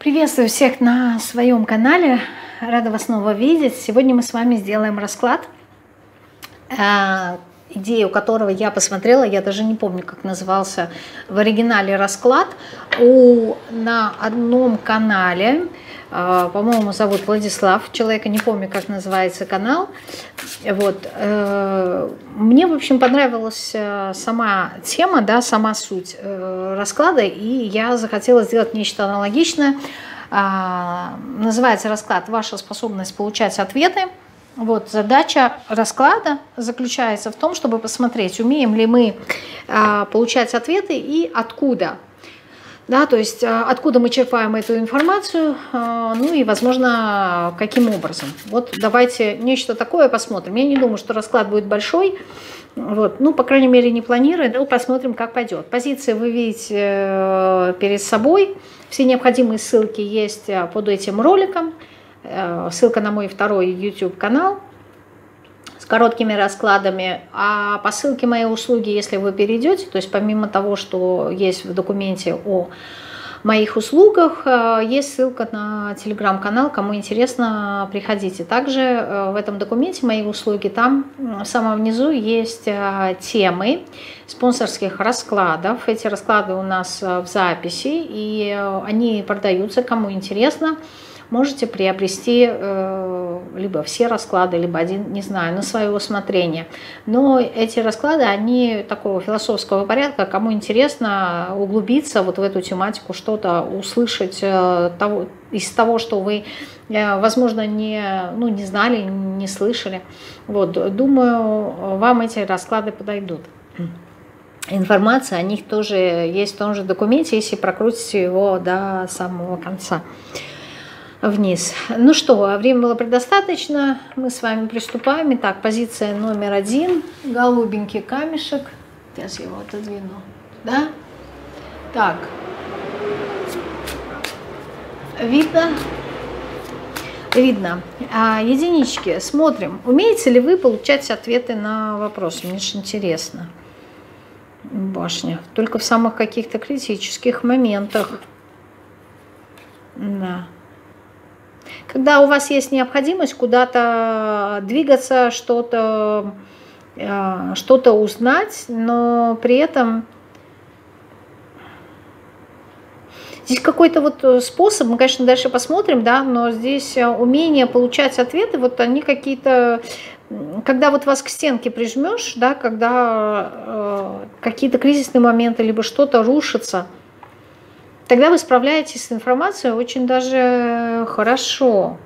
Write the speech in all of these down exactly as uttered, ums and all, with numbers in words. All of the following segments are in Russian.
Приветствую всех на своем канале. Рада вас снова видеть. Сегодня мы с вами сделаем расклад, идею которого я посмотрела. Я даже не помню, как назывался в оригинале расклад. У, на одном канале, по-моему, зовут Владислав. Человека не помню, как называется канал. Вот. Мне, в общем, понравилась сама тема, да, сама суть расклада, и я захотела сделать нечто аналогичное. Называется расклад «Ваша способность получать ответы». Вот, задача расклада заключается в том, чтобы посмотреть, умеем ли мы получать ответы и откуда. Да, то есть откуда мы черпаем эту информацию, ну и, возможно, каким образом. Вот давайте нечто такое посмотрим. Я не думаю, что расклад будет большой, вот, ну, по крайней мере, не планирую, но посмотрим, как пойдет. Позиции вы видите перед собой, все необходимые ссылки есть под этим роликом, ссылка на мой второй YouTube канал с короткими раскладами, а по ссылке моей услуги, если вы перейдете, то есть помимо того, что есть в документе о моих услугах, есть ссылка на телеграм-канал, кому интересно, приходите. Также в этом документе мои услуги, там в самом низу есть темы спонсорских раскладов. Эти расклады у нас в записи, и они продаются, кому интересно. Можете приобрести э, либо все расклады, либо один, не знаю, на свое усмотрение. Но эти расклады, они такого философского порядка. Кому интересно углубиться вот в эту тематику, что-то услышать э, того, из того, что вы, э, возможно, не, ну, не знали, не слышали. Вот, думаю, вам эти расклады подойдут. Информация о них тоже есть в том же документе, если прокрутите его до самого конца. Вниз. Ну что, времени было предостаточно, мы с вами приступаем. Итак, позиция номер один, голубенький камешек. Сейчас я его отодвину. Да? Так. Видно? Видно. А, единички. Смотрим. Умеете ли вы получать ответы на вопросы? Мне же интересно. Башня. Только в самых каких-то критических моментах. Да. Когда у вас есть необходимость куда-то двигаться, что-то что-то узнать, но при этом здесь какой-то вот способ, мы, конечно, дальше посмотрим, да, но здесь умение получать ответы, вот они какие-то, когда вот вас к стенке прижмешь, да, когда э, какие-то кризисные моменты, либо что-то рушится, тогда вы справляетесь с информацией очень даже хорошо.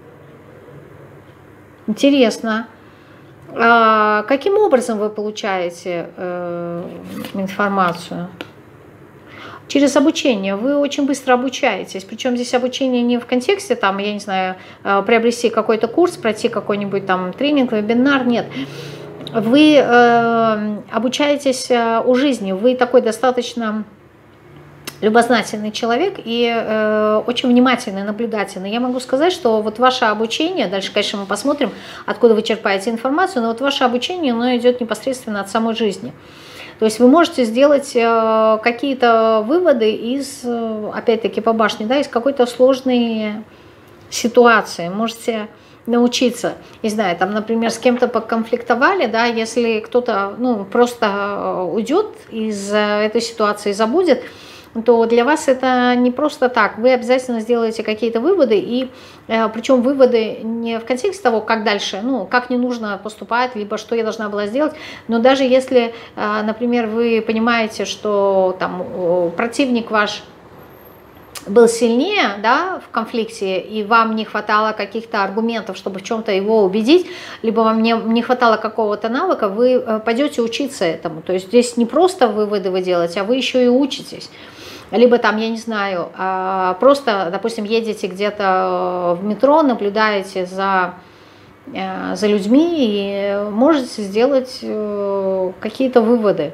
Интересно. А каким образом вы получаете э, информацию? Через обучение. Вы очень быстро обучаетесь. Причем здесь обучение не в контексте, там, я не знаю, приобрести какой-то курс, пройти какой-нибудь там тренинг, вебинар. Нет. Вы э, обучаетесь у жизни. Вы такой достаточно любознательный человек и э, очень внимательный, наблюдательный. Я могу сказать, что вот ваше обучение, дальше, конечно, мы посмотрим, откуда вы черпаете информацию, но вот ваше обучение, оно идет непосредственно от самой жизни. То есть вы можете сделать э, какие-то выводы из, э, опять-таки, по башне, да, из какой-то сложной ситуации. Можете научиться, не знаю, там, например, с кем-то поконфликтовали, да, если кто-то, ну, просто уйдет из этой ситуации, забудет, то для вас это не просто так. Вы обязательно сделаете какие-то выводы, и э, причем выводы не в контексте того, как дальше, ну, как не нужно поступать, либо что я должна была сделать, но даже если, э, например, вы понимаете, что там противник ваш был сильнее, да, в конфликте, и вам не хватало каких-то аргументов, чтобы в чем-то его убедить, либо вам не, не хватало какого-то навыка, вы пойдете учиться этому. То есть здесь не просто выводы вы делаете, а вы еще и учитесь. Либо там, я не знаю, просто, допустим, едете где-то в метро, наблюдаете за, за людьми и можете сделать какие-то выводы.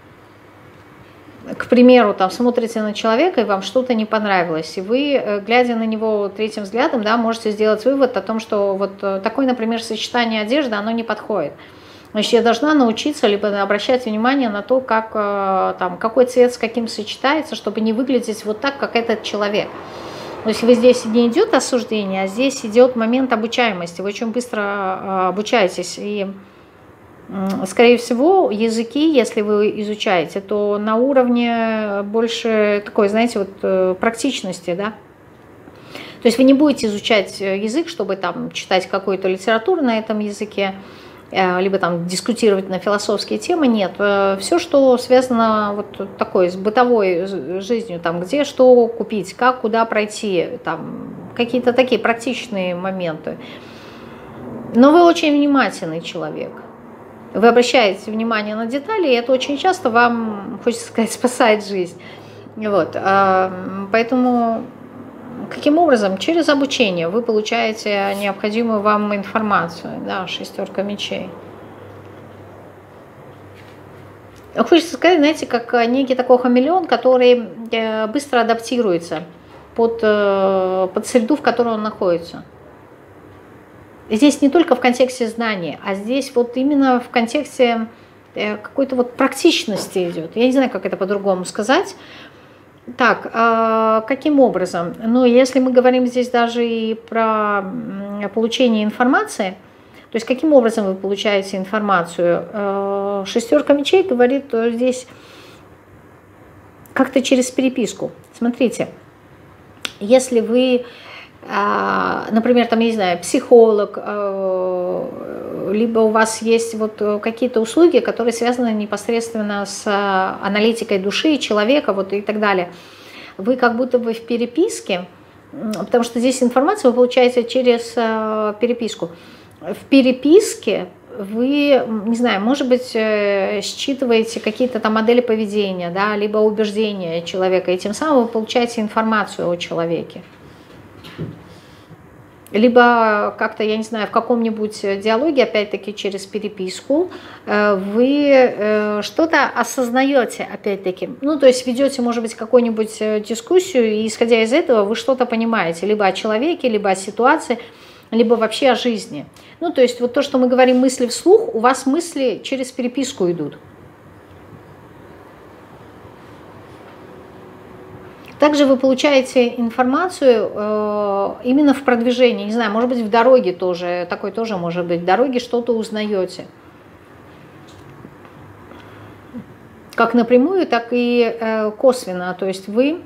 К примеру, там смотрите на человека, и вам что-то не понравилось, и вы, глядя на него третьим взглядом, да, можете сделать вывод о том, что вот такое, например, сочетание одежды, оно не подходит. Значит, я должна научиться либо обращать внимание на то, как, там, какой цвет с каким сочетается, чтобы не выглядеть вот так, как этот человек. То есть вы здесь не идет осуждение, а здесь идет момент обучаемости. Вы очень быстро обучаетесь. И, скорее всего, языки, если вы изучаете, то на уровне больше такой, знаете, вот практичности, да. То есть вы не будете изучать язык, чтобы там читать какую-то литературу на этом языке, либо там дискутировать на философские темы. Нет, все, что связано вот такой с бытовой жизнью, там где что купить, как, куда пройти, там какие-то такие практичные моменты. Но вы очень внимательный человек. Вы обращаете внимание на детали, и это очень часто вам, хочется сказать, спасает жизнь. Вот. Поэтому каким образом? Через обучение вы получаете необходимую вам информацию. Да, шестерка мечей. Хочется сказать, знаете, как некий такой хамелеон, который быстро адаптируется под, под среду, в которой он находится. Здесь не только в контексте знания, а здесь вот именно в контексте какой-то вот практичности идет. Я не знаю, как это по-другому сказать. Так, а каким образом? Ну, если мы говорим здесь даже и про получение информации, то есть каким образом вы получаете информацию? Шестерка мечей говорит здесь как-то через переписку. Смотрите, если вы, например, там, я не знаю, психолог, либо у вас есть вот какие-то услуги, которые связаны непосредственно с аналитикой души человека, вот и так далее, вы как будто бы в переписке, потому что здесь информацию вы получаете через переписку. В переписке вы, не знаю, может быть, считываете какие-то там модели поведения, да, либо убеждения человека, и тем самым вы получаете информацию о человеке. Либо как-то, я не знаю, в каком-нибудь диалоге, опять-таки через переписку, вы что-то осознаете, опять-таки. Ну, то есть ведете, может быть, какую-нибудь дискуссию, и исходя из этого вы что-то понимаете, либо о человеке, либо о ситуации, либо вообще о жизни. Ну, то есть вот то, что мы говорим мысли вслух, у вас мысли через переписку идут. Также вы получаете информацию э, именно в продвижении, не знаю, может быть, в дороге тоже, такой тоже может быть, в дороге что-то узнаете. Как напрямую, так и э, косвенно, то есть вы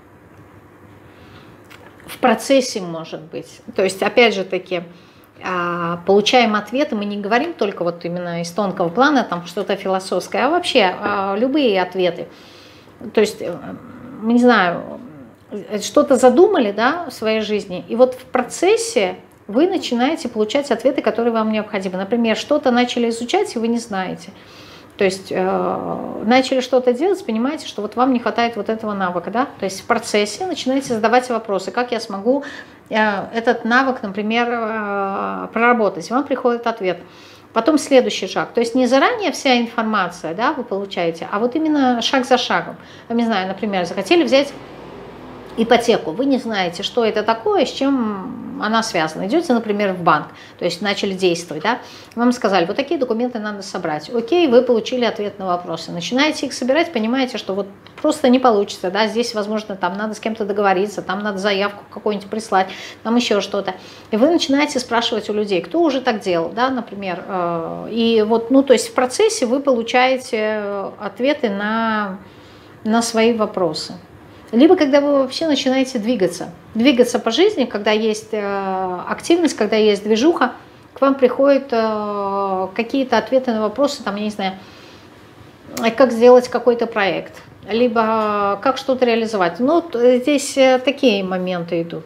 в процессе, может быть. То есть, опять же таки, э, получаем ответы, мы не говорим только вот именно из тонкого плана, там что-то философское, а вообще э, любые ответы. То есть... не знаю, что-то задумали, да, в своей жизни, и вот в процессе вы начинаете получать ответы, которые вам необходимы. Например, что-то начали изучать, и вы не знаете. То есть э, начали что-то делать, понимаете, что вот вам не хватает вот этого навыка, да? То есть в процессе начинаете задавать вопросы, как я смогу э, этот навык, например, э, проработать. Вам приходит ответ. Потом следующий шаг. То есть не заранее вся информация, да, вы получаете, а вот именно шаг за шагом. Я не знаю, например, захотели взять ипотеку, вы не знаете, что это такое, с чем она связана. Идете, например, в банк, то есть начали действовать, да, вам сказали, вот такие документы надо собрать. Окей, вы получили ответ на вопросы. Начинаете их собирать, понимаете, что вот просто не получится, да, здесь, возможно, там надо с кем-то договориться, там надо заявку какую-нибудь прислать, там еще что-то. И вы начинаете спрашивать у людей, кто уже так делал, да, например. И вот, ну, то есть в процессе вы получаете ответы на, на свои вопросы. Либо когда вы вообще начинаете двигаться, двигаться по жизни, когда есть активность, когда есть движуха, к вам приходят какие-то ответы на вопросы, там, я не знаю, как сделать какой-то проект, либо как что-то реализовать. Ну, здесь такие моменты идут.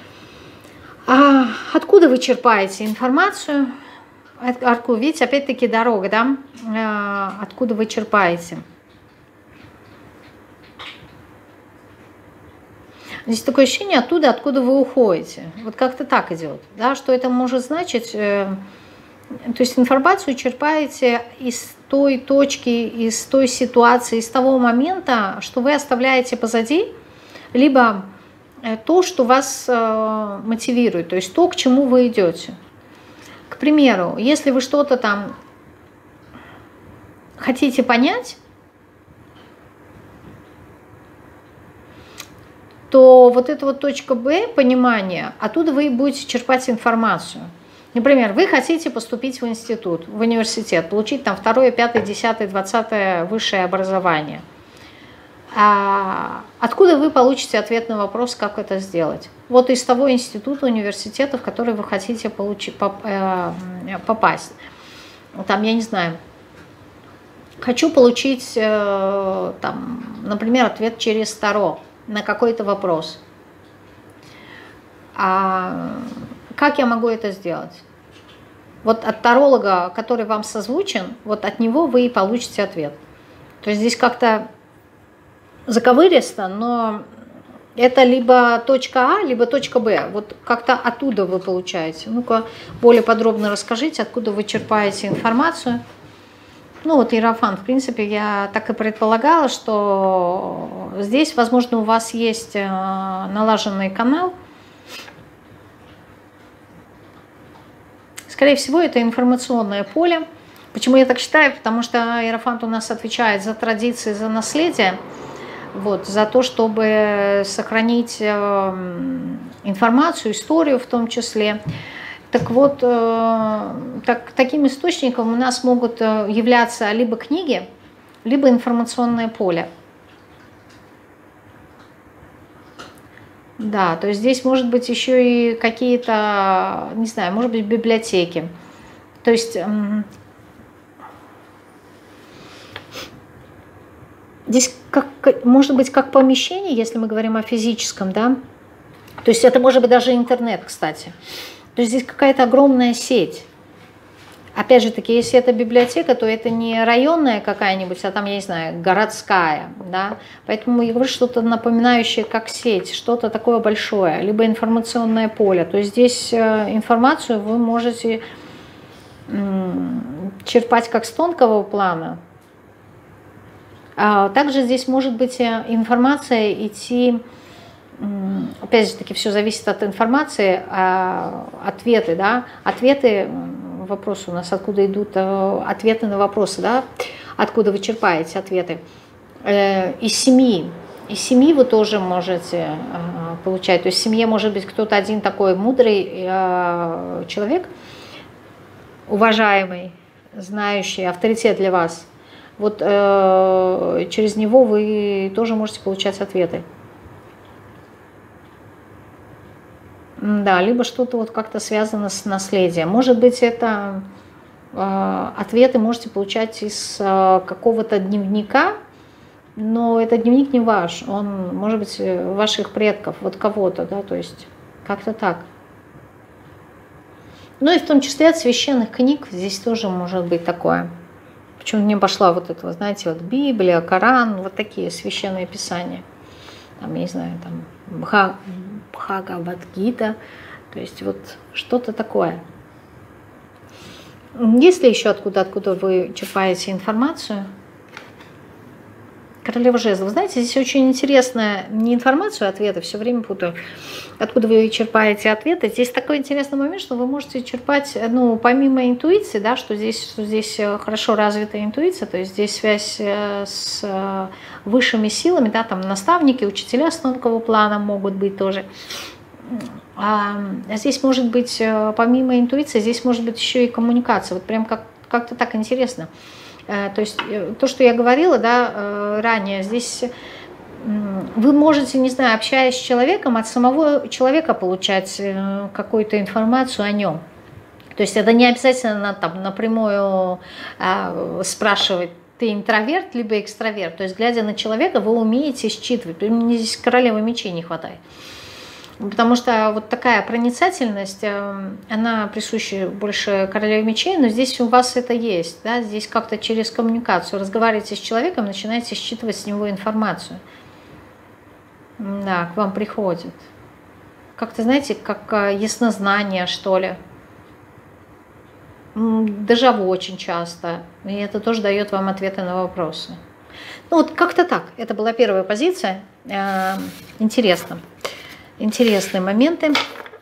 А откуда вы черпаете информацию? Видите, опять-таки дорога, да? Откуда вы черпаете? Здесь такое ощущение оттуда, откуда вы уходите. Вот как-то так идет. Да? Что это может значить? То есть информацию черпаете из той точки, из той ситуации, из того момента, что вы оставляете позади, либо то, что вас мотивирует, то есть то, к чему вы идете. К примеру, если вы что-то там хотите понять, то вот эта вот точка Б, понимание, оттуда вы будете черпать информацию. Например, вы хотите поступить в институт, в университет, получить там второе, пятое, десятое, двадцатое высшее образование. А откуда вы получите ответ на вопрос, как это сделать? Вот из того института, университета, в который вы хотите получить, попасть. Там, я не знаю, хочу получить, там, например, ответ через Таро на какой-то вопрос. А как я могу это сделать? Вот от таролога, который вам созвучен, вот от него вы и получите ответ. То есть здесь как-то заковыристо, но это либо точка А, либо точка Б. Вот как-то оттуда вы получаете. Ну-ка, более подробно расскажите, откуда вы черпаете информацию. Ну вот Иерофант, в принципе, я так и предполагала, что здесь, возможно, у вас есть налаженный канал. Скорее всего, это информационное поле. Почему я так считаю? Потому что Иерофант у нас отвечает за традиции, за наследие, вот, за то, чтобы сохранить информацию, историю в том числе. Так вот, так, таким источником у нас могут являться либо книги, либо информационное поле. Да, то есть здесь может быть еще и какие-то, не знаю, может быть, библиотеки. То есть здесь как, может быть как помещение, если мы говорим о физическом, да. То есть это может быть даже интернет, кстати. То есть здесь какая-то огромная сеть. Опять же таки, если это библиотека, то это не районная какая-нибудь, а там, я не знаю, городская, да. Поэтому я говорю, что-то напоминающее как сеть, что-то такое большое, либо информационное поле. То есть здесь информацию вы можете черпать как с тонкого плана. А также здесь может быть информация идти, опять же таки, все зависит от информации, а ответы, да, ответы. Вопрос у нас, откуда идут ответы на вопросы, да, откуда вы черпаете ответы. Из семьи. Из семьи вы тоже можете получать. То есть в семье может быть кто-то один такой мудрый человек, уважаемый, знающий, авторитет для вас. Вот через него вы тоже можете получать ответы. Да, либо что-то вот как-то связано с наследием. Может быть, это э, ответы можете получать из э, какого-то дневника, но этот дневник не ваш, он может быть ваших предков, вот кого-то, да, то есть как-то так. Ну и в том числе от священных книг здесь тоже может быть такое. Почему мне пошла вот это, вы знаете, вот Библия, Коран, вот такие священные писания. Там, я не знаю, там Бха, Бхагавад-гита, то есть вот что-то такое. Есть ли еще откуда, откуда вы черпаете информацию? Королева жезлов. Знаете, здесь очень интересная не информацию, а ответы, все время путаю. Откуда вы черпаете ответы? Здесь такой интересный момент, что вы можете черпать, ну, помимо интуиции, да, что здесь, что здесь хорошо развитая интуиция, то есть здесь связь с высшими силами, да, там наставники, учителя с тонкого плана могут быть тоже. А здесь может быть, помимо интуиции, здесь может быть еще и коммуникация. Вот прям как, как-то так интересно. То есть то, что я говорила, да, ранее, здесь вы можете, не знаю, общаясь с человеком, от самого человека получать какую-то информацию о нем. То есть это не обязательно там напрямую а, спрашивать, ты интроверт либо экстраверт. То есть глядя на человека, вы умеете считывать. Мне здесь королевы мечей не хватает. Потому что вот такая проницательность, она присуща больше королеве мечей, но здесь у вас это есть. Да? Здесь как-то через коммуникацию разговариваете с человеком, начинаете считывать с него информацию. Да, к вам приходит. Как-то, знаете, как яснознание, что ли. Дежавю очень часто. И это тоже дает вам ответы на вопросы. Ну вот как-то так. Это была первая позиция. Интересно. Интересные моменты.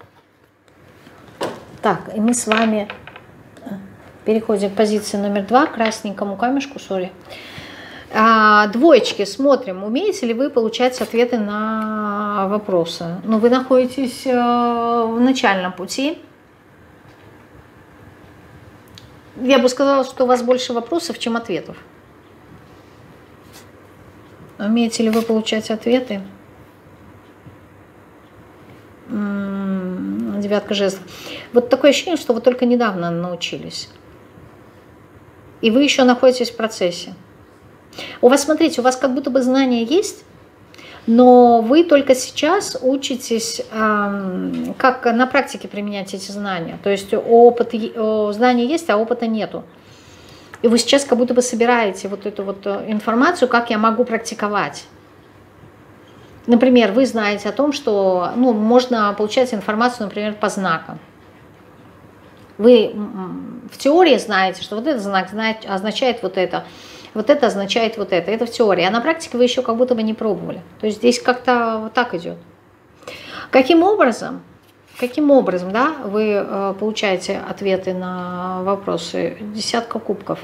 Так, и мы с вами переходим к позиции номер два, к красненькому камешку, сори. А, двоечки, смотрим, умеете ли вы получать ответы на на вопросы. Но вы находитесь в начальном пути. Я бы сказала, что у вас больше вопросов, чем ответов. Умеете ли вы получать ответы? М-м, девятка жезлов. Вот такое ощущение, что вы только недавно научились. И вы еще находитесь в процессе. У вас, смотрите, у вас как будто бы знания есть, но вы только сейчас учитесь, эм, как на практике применять эти знания. То есть опыт, знания есть, а опыта нету. И вы сейчас как будто бы собираете вот эту вот информацию, как я могу практиковать. Например, вы знаете о том, что ну, можно получать информацию, например, по знакам. Вы в теории знаете, что вот этот знак означает вот это, вот это означает вот это. Это в теории. А на практике вы еще как будто бы не пробовали. То есть здесь как-то вот так идет. Каким образом, каким образом да, вы получаете ответы на вопросы? Десятка кубков.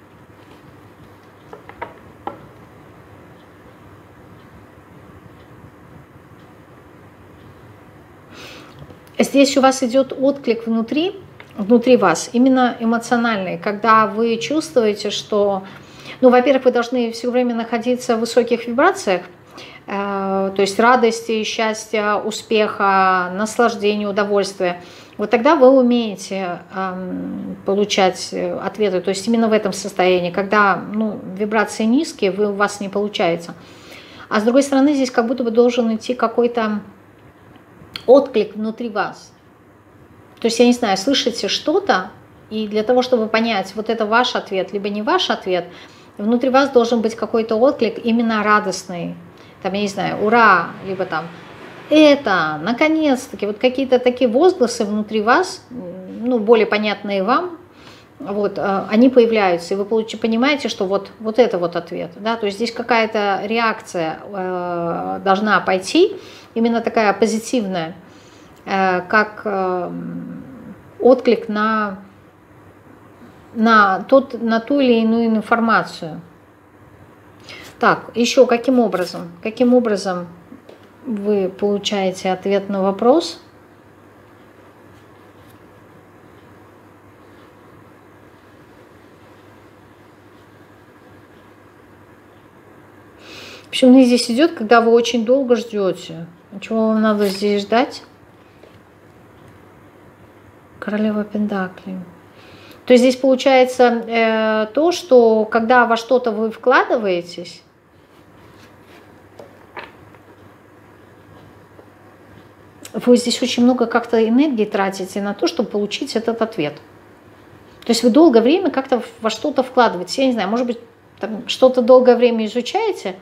Здесь у вас идет отклик внутри, внутри вас, именно эмоциональный, когда вы чувствуете, что, ну, во-первых, вы должны все время находиться в высоких вибрациях, э, то есть радости, счастья, успеха, наслаждения, удовольствия. Вот тогда вы умеете э, получать ответы, то есть именно в этом состоянии, когда ну, вибрации низкие, вы, у вас не получается. А с другой стороны, здесь как будто бы должен идти какой-то отклик внутри вас. То есть, я не знаю, слышите что-то, и для того, чтобы понять, вот это ваш ответ, либо не ваш ответ, внутри вас должен быть какой-то отклик именно радостный. Там, я не знаю, ура, либо там это, наконец-таки, вот какие-то такие возгласы внутри вас, ну, более понятные вам, вот, они появляются, и вы понимаете, что вот, вот это вот ответ. Да? То есть здесь какая-то реакция э, должна пойти, именно такая позитивная, э, как э, отклик на, на, тот, на ту или иную информацию. Так, еще каким образом? Каким образом вы получаете ответ на вопрос? В общем, мне здесь идет, когда вы очень долго ждете. Чего вам надо здесь ждать? Королева Пентаклей. То есть здесь получается э, то, что когда во что-то вы вкладываетесь, вы здесь очень много как-то энергии тратите на то, чтобы получить этот ответ. То есть вы долгое время как-то во что-то вкладываете. Я не знаю, может быть, что-то долгое время изучаете,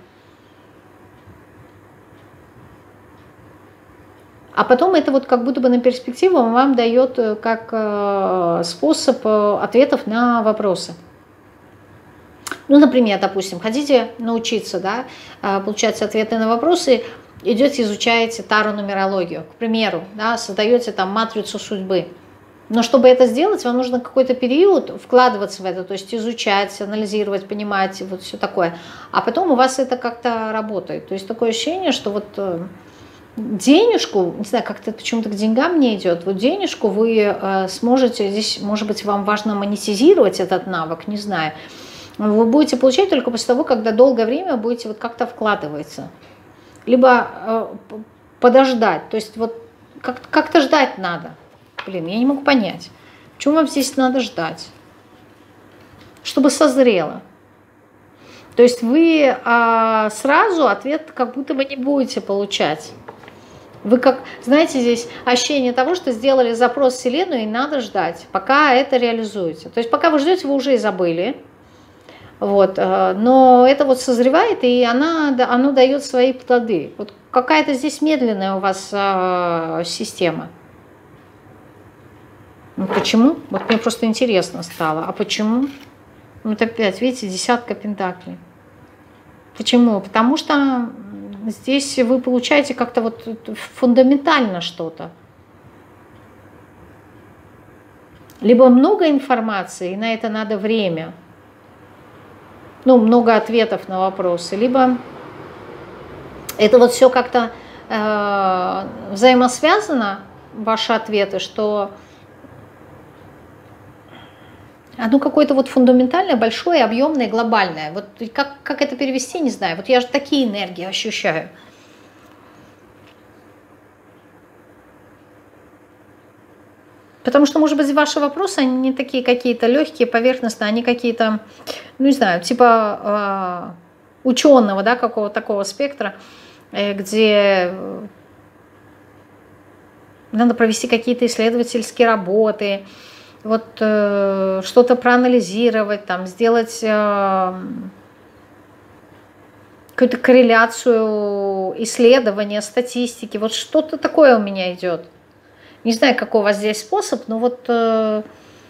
а потом это вот как будто бы на перспективу вам дает как способ ответов на вопросы. Ну, например, допустим, хотите научиться, да, получать ответы на вопросы, идете, изучаете таро-нумерологию, к примеру, да, создаете там матрицу судьбы. Но чтобы это сделать, вам нужно какой-то период вкладываться в это, то есть изучать, анализировать, понимать, вот все такое. А потом у вас это как-то работает. То есть такое ощущение, что вот денежку, не знаю, как-то почему-то к деньгам не идет, вот денежку вы э, сможете, здесь, может быть, вам важно монетизировать этот навык, не знаю, вы будете получать только после того, когда долгое время будете вот как-то вкладываться. Либо э, подождать, то есть вот как- как-то ждать надо. Блин, я не могу понять, почему вам здесь надо ждать? Чтобы созрело. То есть вы э, сразу ответ как будто бы не будете получать. Вы как, знаете, здесь ощущение того, что сделали запрос в Вселенную, и надо ждать, пока это реализуется. То есть пока вы ждете, вы уже и забыли. Вот, но это вот созревает, и она, оно дает свои плоды. Вот какая-то здесь медленная у вас а, система. Ну, почему? Вот мне просто интересно стало. А почему? Вот опять, видите, десятка пентаклей. Почему? Потому что здесь вы получаете как-то вот фундаментально что-то. Либо много информации, и на это надо время. Ну, много ответов на вопросы. Либо это вот все как-то э, взаимосвязано, ваши ответы, что оно какое-то вот фундаментальное, большое, объемное, глобальное. Вот как, как это перевести, не знаю. Вот я же такие энергии ощущаю. Потому что, может быть, ваши вопросы, они не такие какие-то легкие, поверхностные, они какие-то, ну не знаю, типа э, ученого, да, какого-то такого спектра, э, где надо провести какие-то исследовательские работы, вот э, что-то проанализировать, там, сделать э, какую-то корреляцию исследования, статистики. Вот что-то такое у меня идет. Не знаю, какой у вас здесь способ, но вот э,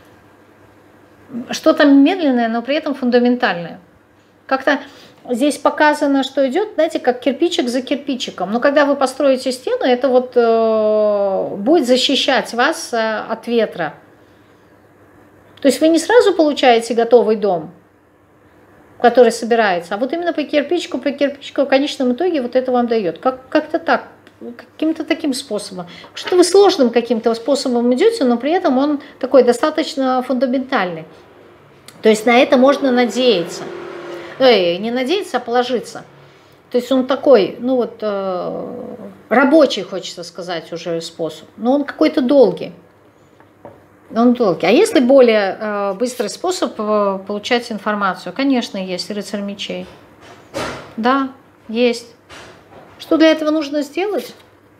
что-то медленное, но при этом фундаментальное. Как-то здесь показано, что идет, знаете, как кирпичик за кирпичиком. Но когда вы построите стену, это вот э, будет защищать вас э, от ветра. То есть вы не сразу получаете готовый дом, который собирается, а вот именно по кирпичику, по кирпичику в конечном итоге вот это вам дает. Как, как-то так, каким-то таким способом. Что вы сложным каким-то способом идете, но при этом он такой достаточно фундаментальный. То есть на это можно надеяться. Эй, не надеяться, а положиться. То есть он такой, ну вот, э, рабочий, хочется сказать, уже способ. Но он какой-то долгий. Он долгий. А есть ли более э, быстрый способ э, получать информацию? Конечно, есть рыцарь мечей. Да, есть. Что для этого нужно сделать?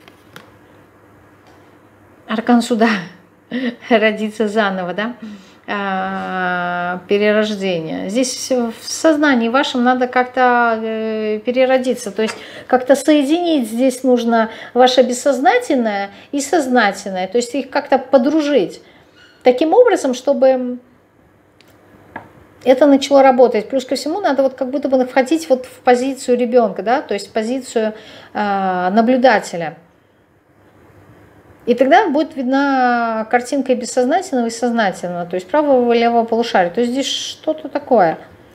Аркан суда. Родиться заново, да? Э, перерождение. Здесь в сознании вашем надо как-то э, переродиться. То есть как-то соединить здесь нужно ваше бессознательное и сознательное. То есть их как-то подружить. Таким образом, чтобы это начало работать. Плюс ко всему надо вот как будто бы входить вот в позицию ребенка, да, то есть в позицию э, наблюдателя. И тогда будет видна картинка и бессознательного, и сознательного, то есть правого и левого полушария. То есть здесь что-то такое.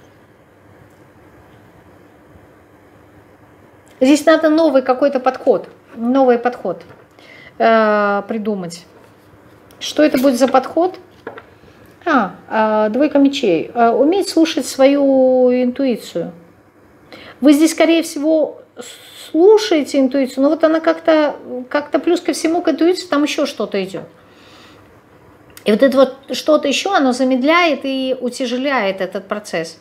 Здесь надо новый какой-то подход, новый подход э, придумать. Что это будет за подход? А, двойка мечей. Уметь слушать свою интуицию. Вы здесь, скорее всего, слушаете интуицию, но вот она как-то, как-то плюс ко всему к интуиции там еще что-то идет. И вот это вот что-то еще, оно замедляет и утяжеляет этот процесс.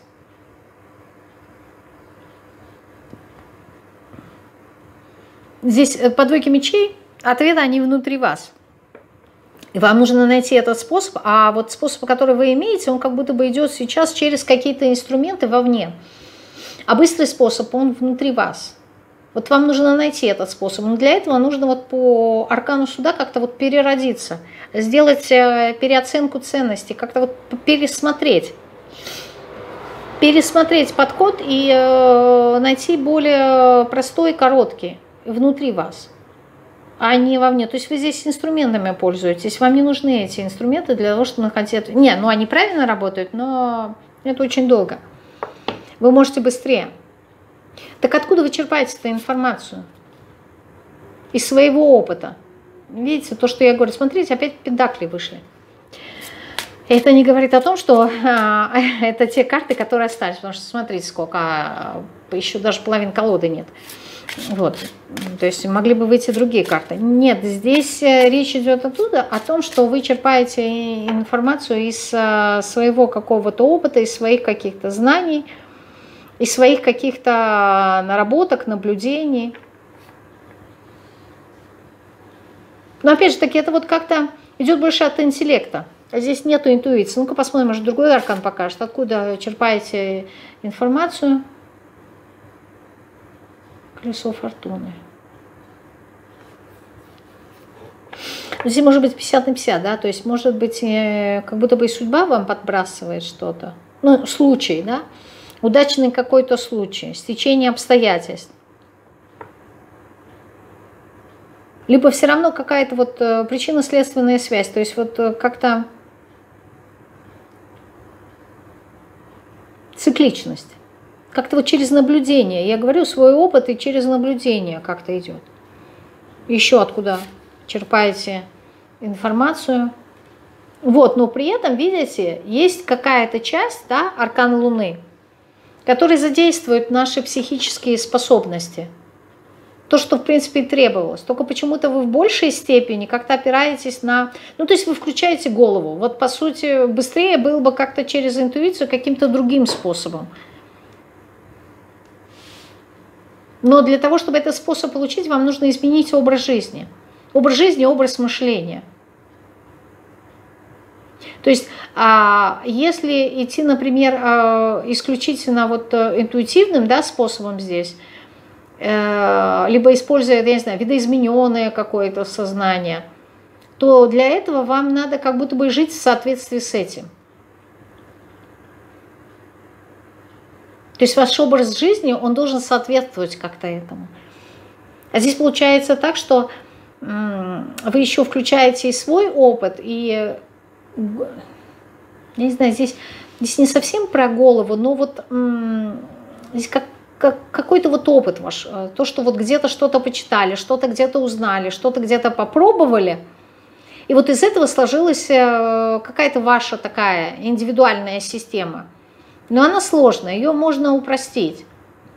Здесь по двойке мечей ответы, они внутри вас. И вам нужно найти этот способ, а вот способ, который вы имеете, он как будто бы идет сейчас через какие-то инструменты вовне. А быстрый способ, он внутри вас. Вот вам нужно найти этот способ. Но для этого нужно вот по аркану суда как-то вот переродиться, сделать переоценку ценностей, как-то вот пересмотреть. Пересмотреть подход и найти более простой, короткий внутри вас. А не вовне. То есть вы здесь инструментами пользуетесь, вам не нужны эти инструменты для того, чтобы находить... Не, ну они правильно работают, но это очень долго. Вы можете быстрее. Так откуда вы черпаете эту информацию? Из своего опыта. Видите, то, что я говорю, смотрите, опять пентакли вышли. Это не говорит о том, что а, это те карты, которые остались, потому что смотрите, сколько, а, еще даже половины колоды нет. Вот, то есть могли бы выйти другие карты. Нет, здесь речь идет оттуда о том, что вы черпаете информацию из своего какого-то опыта, из своих каких-то знаний, из своих каких-то наработок, наблюдений. Но опять же таки, это вот как-то идет больше от интеллекта. Здесь нету интуиции. Ну-ка посмотрим, может другой аркан покажет, откуда черпаете информацию. Колесо фортуны. Здесь может быть пятьдесят на пятьдесят, да, то есть может быть как будто бы и судьба вам подбрасывает что-то. Ну, случай, да, удачный какой-то случай, стечение обстоятельств. Либо все равно какая-то вот причинно-следственная связь, то есть вот как-то цикличность. Как-то вот через наблюдение. Я говорю, свой опыт и через наблюдение как-то идет. еще откуда черпаете информацию. Вот, но при этом, видите, есть какая-то часть, да, аркана Луны, который задействует наши психические способности. То, что, в принципе, и требовалось. Только почему-то вы в большей степени как-то опираетесь на... Ну, то есть вы включаете голову. Вот, по сути, быстрее было бы как-то через интуицию, каким-то другим способом. Но для того, чтобы этот способ получить, вам нужно изменить образ жизни. Образ жизни, образ мышления. То есть, если идти, например, исключительно вот интуитивным, да, способом здесь, либо используя, я не знаю, видоизмененное какое-то сознание, то для этого вам надо как будто бы жить в соответствии с этим. То есть ваш образ жизни, он должен соответствовать как-то этому. А здесь получается так, что вы еще включаете и свой опыт, и, я не знаю, здесь, здесь не совсем про голову, но вот здесь как Как, какой-то вот опыт ваш, то, что вот где-то что-то почитали, что-то где-то узнали, что-то где-то попробовали, и вот из этого сложилась какая-то ваша такая индивидуальная система. Но она сложная, ее можно упростить.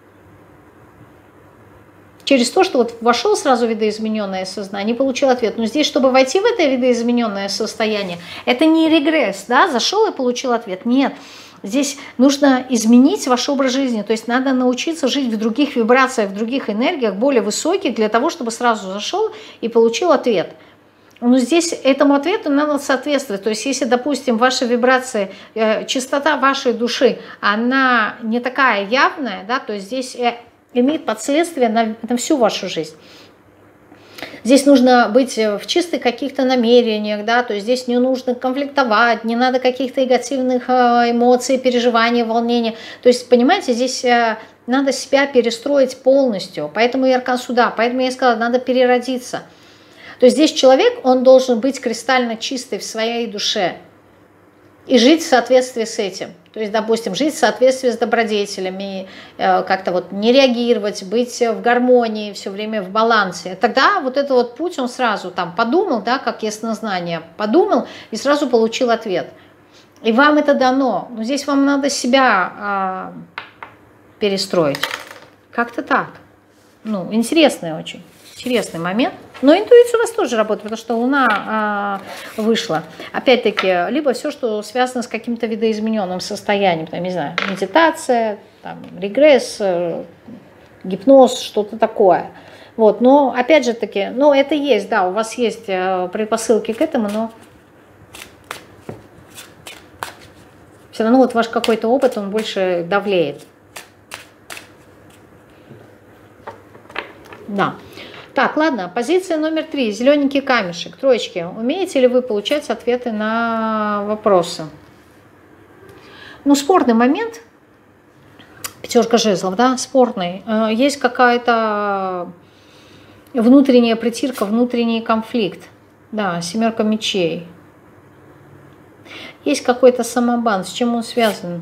Через то, что вот вошел сразу в видоизмененное сознание, получил ответ. Но здесь, чтобы войти в это видоизмененное состояние, это не регресс, да, зашел и получил ответ, нет. Здесь нужно изменить ваш образ жизни, то есть надо научиться жить в других вибрациях, в других энергиях, более высоких, для того, чтобы сразу зашел и получил ответ. Но здесь этому ответу надо соответствовать. То есть если, допустим, ваша вибрация, частота вашей души, она не такая явная, да, то здесь имеет последствия на, на всю вашу жизнь. Здесь нужно быть в чистых каких-то намерениях, да, то есть здесь не нужно конфликтовать, не надо каких-то негативных эмоций, переживаний, волнения. То есть, понимаете, здесь надо себя перестроить полностью, поэтому и аркан суда, поэтому я сказала, надо переродиться. То есть здесь человек, он должен быть кристально чистый в своей душе и жить в соответствии с этим. То есть, допустим, жить в соответствии с добродетелями, как-то вот не реагировать, быть в гармонии, все время в балансе. Тогда вот этот вот путь, он сразу там подумал, да, как яснознание, подумал и сразу получил ответ. И вам это дано. Но здесь вам надо себя а, перестроить. Как-то так. Ну, интересный очень. Интересный момент. Но интуиция у вас тоже работает, потому что Луна э, вышла. Опять-таки, либо все, что связано с каким-то видоизмененным состоянием, там, не знаю, медитация, там, регресс, э, гипноз, что-то такое. Вот, но опять же таки, ну это есть, да, у вас есть э, предпосылки к этому, но все равно вот ваш какой-то опыт, он больше давлеет. Да. Так, ладно, позиция номер три, зелененький камешек, троечки. Умеете ли вы получать ответы на вопросы? Ну, спорный момент, пятерка жезлов, да, спорный. Есть какая-то внутренняя притирка, внутренний конфликт. Да, семерка мечей. Есть какой-то самобан, с чем он связан?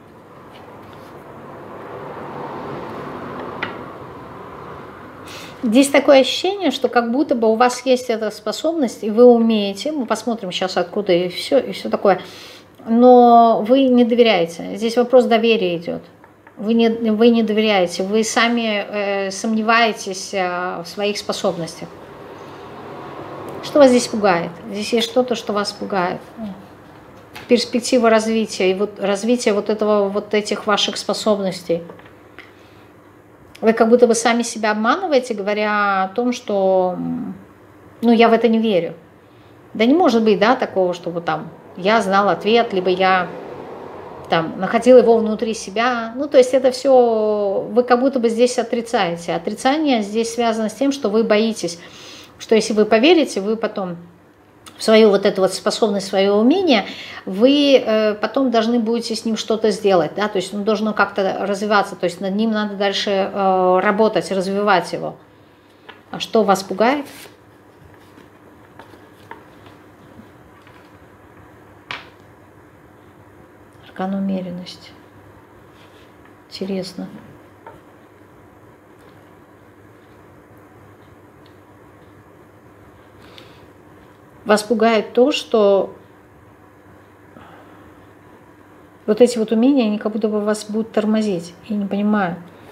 Здесь такое ощущение, что как будто бы у вас есть эта способность, и вы умеете, мы посмотрим сейчас откуда и все, и все такое, но вы не доверяете. Здесь вопрос доверия идет. Вы не, вы не доверяете, вы сами э, сомневаетесь э, в своих способностях. Что вас здесь пугает? Здесь есть что-то, что вас пугает. Перспектива развития, и вот развитие вот, этого, вот этих ваших способностей. Вы как будто бы сами себя обманываете, говоря о том, что ну, я в это не верю. Да не может быть, да, такого, чтобы там я знал ответ, либо я там находил его внутри себя. Ну, то есть это все вы как будто бы здесь отрицаете. Отрицание здесь связано с тем, что вы боитесь, что если вы поверите, вы потом в свою вот эту вот способность, свое умение, вы э, потом должны будете с ним что-то сделать, да, то есть он должен как-то развиваться, то есть над ним надо дальше э, работать, развивать его. А что вас пугает? Аркан умеренность. Интересно. Вас пугает то, что вот эти вот умения, они как будто бы вас будут тормозить. Я не понимаю,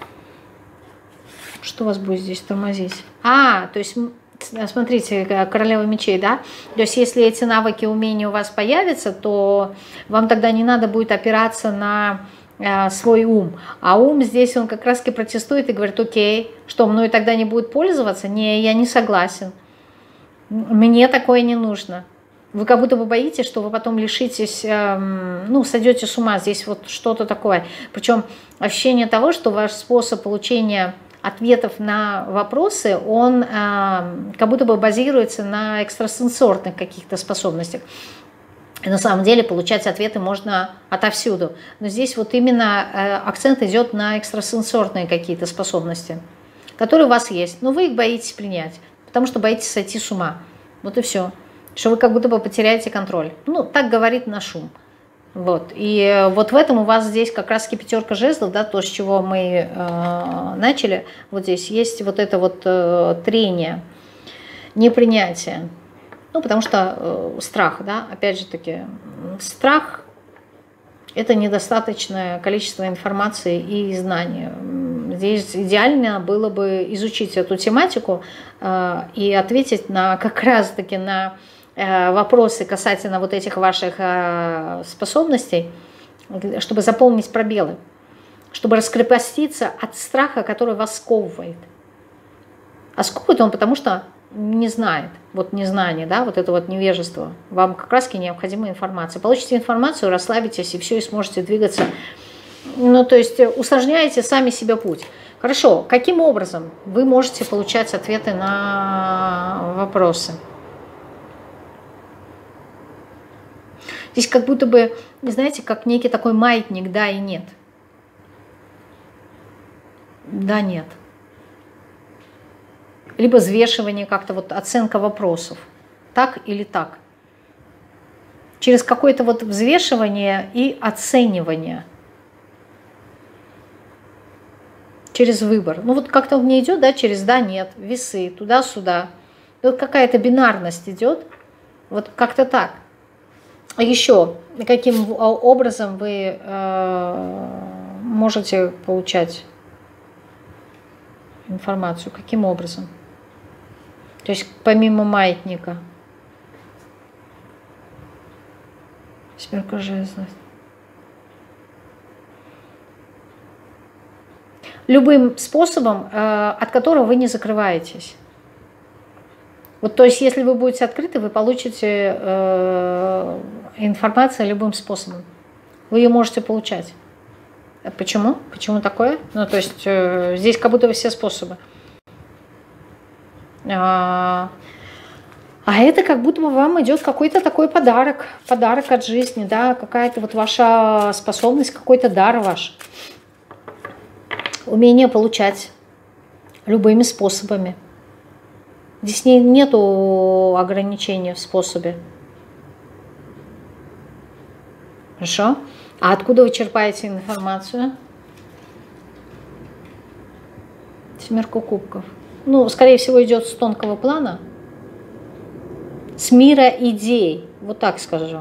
что вас будет здесь тормозить. А, то есть, смотрите, королева мечей, да? То есть, если эти навыки, умения у вас появятся, то вам тогда не надо будет опираться на э, свой ум. А ум здесь, он как раз-таки протестует и говорит: окей, что, мной тогда не будет пользоваться? Не, я не согласен. Мне такое не нужно. Вы как будто бы боитесь, что вы потом лишитесь, эм, ну, сойдете с ума. Здесь вот что-то такое. Причем ощущение того, что ваш способ получения ответов на вопросы, он э, как будто бы базируется на экстрасенсорных каких-то способностях. И на самом деле получать ответы можно отовсюду. Но здесь вот именно э, акцент идет на экстрасенсорные какие-то способности, которые у вас есть. Но вы их боитесь принять, потому что боитесь сойти с ума. Вот и все. Что вы как будто бы потеряете контроль. Ну, так говорит наш ум. Вот. И вот в этом у вас здесь как раз пятерка жезлов, да, то, с чего мы э, начали. Вот здесь есть вот это вот э, трение, непринятие. Ну, потому что э, страх, да, опять же таки, страх – это недостаточное количество информации и знаний. Здесь идеально было бы изучить эту тематику э, и ответить на как раз-таки на вопросы касательно вот этих ваших способностей, чтобы заполнить пробелы, чтобы раскрепоститься от страха, который вас сковывает. А сковывает он потому, что не знает, вот незнание, да, вот это вот невежество. Вам как раз необходима информация. Получите информацию, расслабитесь и все, и сможете двигаться. Ну, то есть усложняете сами себе путь. Хорошо, каким образом вы можете получать ответы на вопросы? Здесь как будто бы, знаете, как некий такой маятник, да и нет. Да, нет. Либо взвешивание как-то, вот оценка вопросов. Так или так. Через какое-то вот взвешивание и оценивание. Через выбор. Ну вот как-то он не идет, да, через да, нет, весы, туда-сюда. Вот какая-то бинарность идет. Вот как-то так. Еще каким образом вы э, можете получать информацию? Каким образом? То есть помимо маятника. Семерка жезлов. Любым способом, э, от которого вы не закрываетесь. Вот, то есть, если вы будете открыты, вы получите э, информацию любым способом. Вы ее можете получать. Почему? Почему такое? Ну, то есть, э, здесь как будто бы все способы. А, а это как будто бы вам идет какой-то такой подарок. Подарок от жизни, да, какая-то вот ваша способность, какой-то дар ваш. Умение получать любыми способами. Здесь не, нету ограничения в способе. Хорошо? А откуда вы черпаете информацию? Семерка кубков. Ну, скорее всего, идет с тонкого плана. С мира идей. Вот так скажу.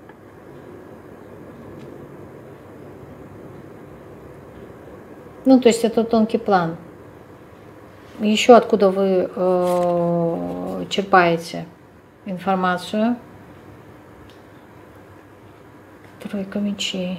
Ну, то есть это тонкий план. Еще откуда вы э, черпаете информацию? Тройка мечей.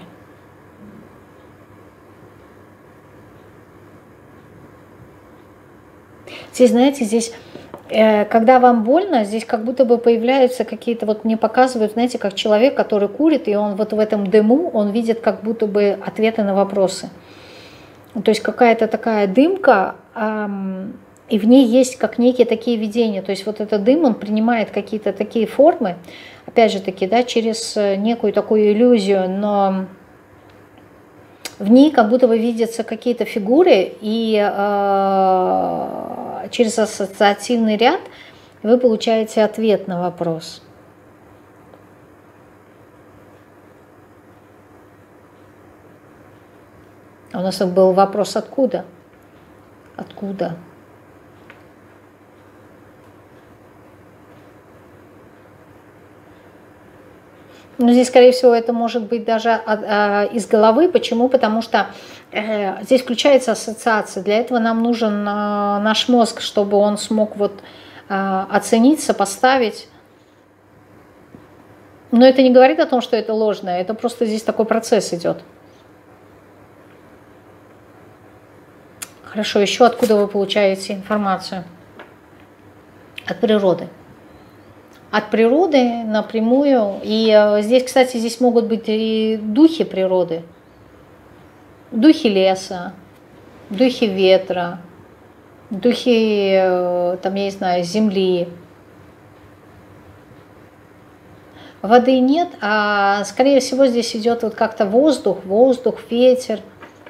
Здесь, знаете, здесь, э, когда вам больно, здесь как будто бы появляются какие-то, вот мне показывают, знаете, как человек, который курит, и он вот в этом дыму, он видит как будто бы ответы на вопросы. То есть какая-то такая дымка, эм, и в ней есть как некие такие видения. То есть вот этот дым, он принимает какие-то такие формы, опять же таки, да, через некую такую иллюзию, но в ней как будто бы видятся какие-то фигуры, и э, через ассоциативный ряд вы получаете ответ на вопрос. У нас был вопрос «откуда?». Откуда? Но здесь, скорее всего, это может быть даже от, э, из головы. Почему? Потому что э, здесь включается ассоциация. Для этого нам нужен э, наш мозг, чтобы он смог вот, э, оценить, сопоставить. Но это не говорит о том, что это ложное. Это просто здесь такой процесс идет. Хорошо, еще откуда вы получаете информацию? От природы. От природы напрямую. И здесь, кстати, здесь могут быть и духи природы. Духи леса, духи ветра, духи, там, я не знаю, земли. Воды нет, а скорее всего здесь идет вот как-то воздух, воздух, ветер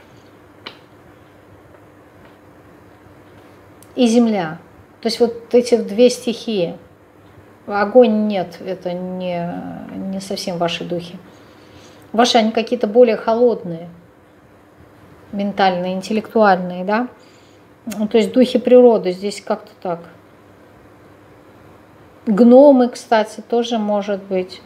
и земля. То есть вот эти две стихии. Огонь нет, это не, не совсем ваши духи. Ваши они какие-то более холодные, ментальные, интеллектуальные, да? Ну, то есть духи природы здесь как-то так. Гномы, кстати, тоже может быть.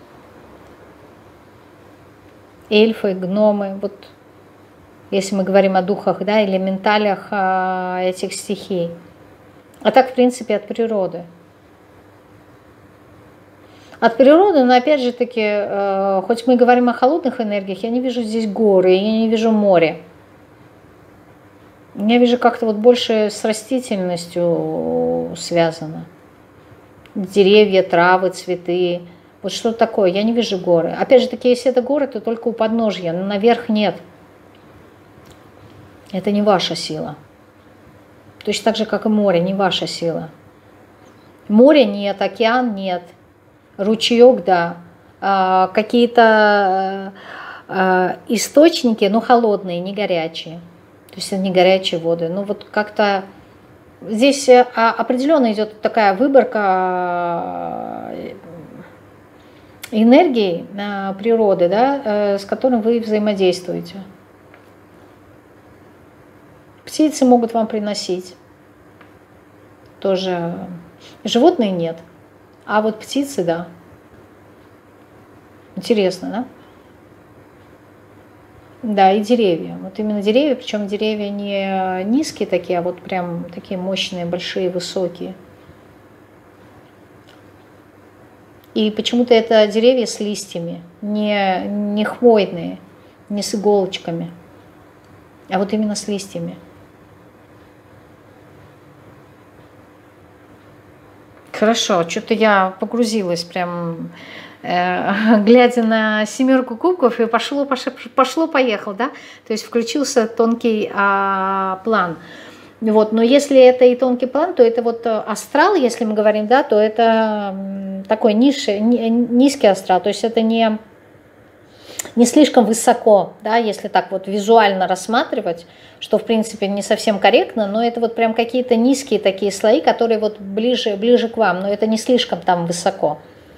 Эльфы, гномы. Вот если мы говорим о духах, да, элементалях а, этих стихий. А так, в принципе, от природы. От природы, но опять же таки, э, хоть мы говорим о холодных энергиях, я не вижу здесь горы, я не вижу море. Я вижу как-то вот больше с растительностью связано. Деревья, травы, цветы. Вот что такое, я не вижу горы. Опять же таки, если это горы, то только у подножья, но наверх нет. Это не ваша сила. Точно так же, как и море, не ваша сила. Моря нет, океан нет. Ручеек, да, а, какие-то а, источники, но холодные, не горячие. То есть это не горячие воды. Ну вот как-то здесь а, определенно идет такая выборка а, энергии а, природы, да, а, с которым вы взаимодействуете. Птицы могут вам приносить. Тоже животные нет. А вот птицы, да. Интересно, да? Да, и деревья. Вот именно деревья, причем деревья не низкие такие, а вот прям такие мощные, большие, высокие. И почему-то это деревья с листьями, не, не хвойные, не с иголочками, а вот именно с листьями. Хорошо, что-то я погрузилась прям, э, глядя на семерку кубков, и пошло, пошло, пошло, поехал, да? То есть включился тонкий а, план. Вот, но если это и тонкий план, то это вот астрал, если мы говорим, да, то это такой низший, низкий астрал, то есть это не, не слишком высоко, да, если так вот визуально рассматривать, что в принципе не совсем корректно, но это вот прям какие-то низкие такие слои, которые вот ближе, ближе к вам, но это не слишком там высоко.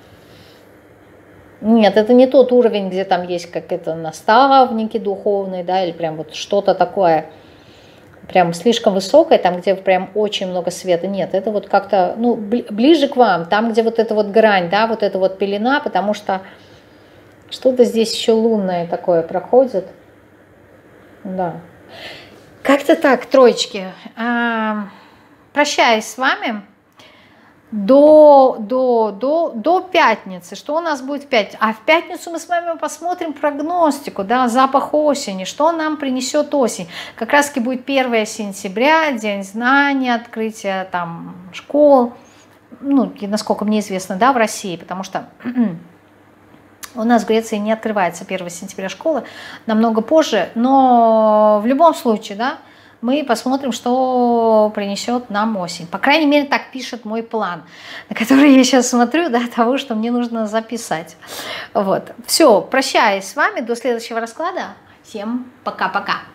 Нет, это не тот уровень, где там есть как это наставники духовные, да, или прям вот что-то такое прям слишком высокое, там, где прям очень много света. Нет, это вот как-то, ну, ближе к вам, там, где вот эта вот грань, да, вот эта вот пелена, потому что что-то здесь еще лунное такое проходит. Да. Как-то так, троечки. Прощаюсь с вами до, до, до, до пятницы. Что у нас будет в пятницу? А в пятницу мы с вами посмотрим прогностику, да, запах осени, что нам принесет осень. Как раз таки будет первое сентября, день знаний, открытие там школ, ну, насколько мне известно, да, в России, потому что у нас в Греции не открывается первого сентября школа, намного позже, но в любом случае, да, мы посмотрим, что принесет нам осень. По крайней мере, так пишет мой план, на который я сейчас смотрю, да, того, что мне нужно записать. Вот. Все, прощаюсь с вами, до следующего расклада. Всем пока-пока.